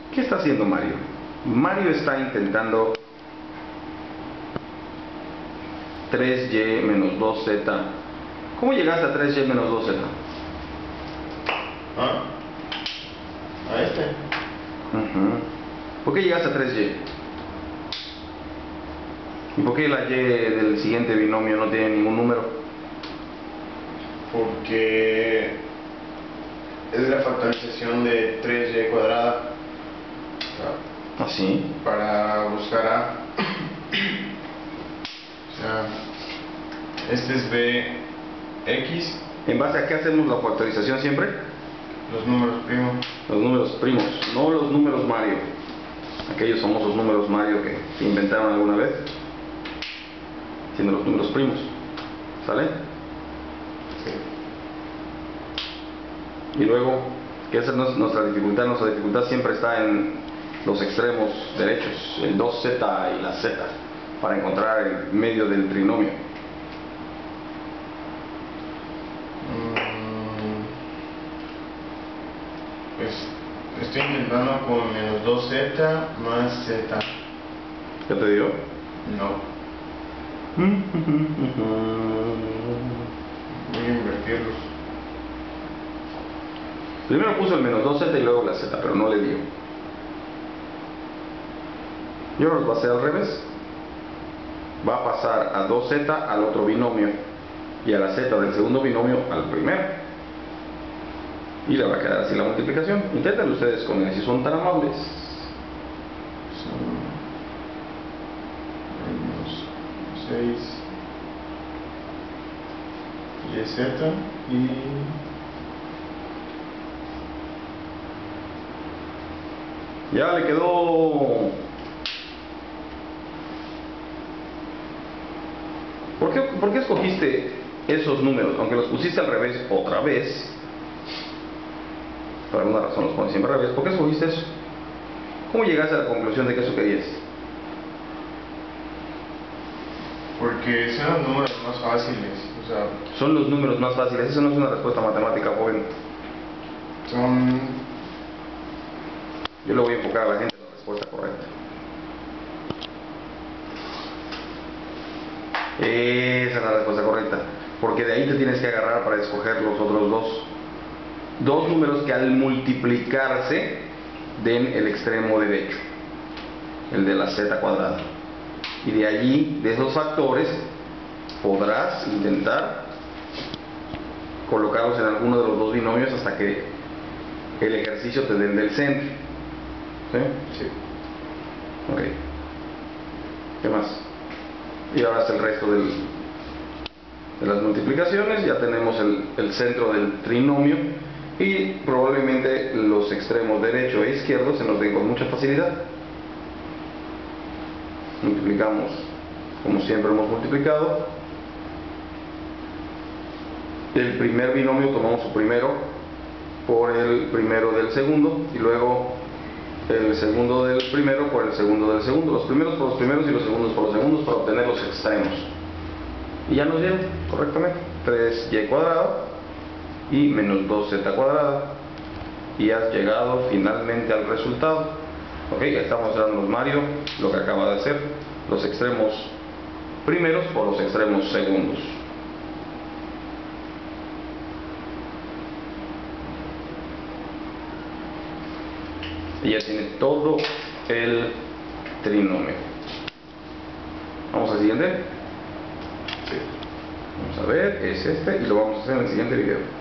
¿Qué está haciendo Mario? Mario está intentando 3y menos 2z. ¿Cómo llegaste a 3y menos 2z? A este. ¿Por qué llegaste a 3y? ¿Y por qué la y del siguiente binomio no tiene ningún número? Porque es la factorización de 3y cuadrada. ¿Ah, sí? Para buscar a. O sea, este es bx. ¿En base a qué hacemos la factorización siempre? Los números primos. Los números primos, no los números Mario. Aquellos famosos números Mario que inventaron alguna vez, sino los números primos. ¿Sale? Sí. Y luego, que esa es nuestra dificultad. Nuestra dificultad siempre está en los extremos derechos, el 2z y la z, para encontrar el medio del trinomio. Pues estoy intentando con menos 2z más z. ¿Ya te dio? No. Voy a invertirlos. Primero puso el menos 2z y luego la z, pero no le dio. Yo los va a hacer al revés. Va a pasar a 2z al otro binomio y a la z del segundo binomio al primero. Y le va a quedar así la multiplicación. Inténtenlo ustedes con él si son tan amables. Son menos 6 y z y Ya le quedó. ¿Por qué escogiste esos números? Aunque los pusiste al revés otra vez. Por alguna razón los pones siempre al revés. ¿Por qué escogiste eso? ¿Cómo llegaste a la conclusión de que eso querías? porque son los números más fáciles. O sea, Son los números más fáciles. Eso no es una respuesta matemática, joven. son. Yo le voy a enfocar a la gente en la respuesta correcta. Esa es la respuesta correcta. Porque de ahí te tienes que agarrar para escoger los otros dos números que al multiplicarse den el extremo derecho, el de la z cuadrada. Y de allí, de esos factores, podrás intentar colocarlos en alguno de los dos binomios hasta que el ejercicio te den del centro. ¿Sí? Sí. Ok. ¿Qué más? Y ahora es el resto de las multiplicaciones. Ya tenemos el centro del trinomio y probablemente los extremos derecho e izquierdo se nos den con mucha facilidad. Multiplicamos como siempre hemos multiplicado. El primer binomio tomamos su primero por el primero del segundo y luego el segundo del primero por el segundo del segundo, los primeros por los primeros y los segundos por los segundos para obtener los extremos. Y ya nos dieron correctamente 3y cuadrado y menos 2z cuadrada. Y has llegado finalmente al resultado. Ok, ya estamos dándonos Mario lo que acaba de hacer, los extremos primeros por los extremos segundos. Y ya tiene todo el trinomio. Vamos al siguiente. Sí. Vamos a ver, es este y lo vamos a hacer en el siguiente video.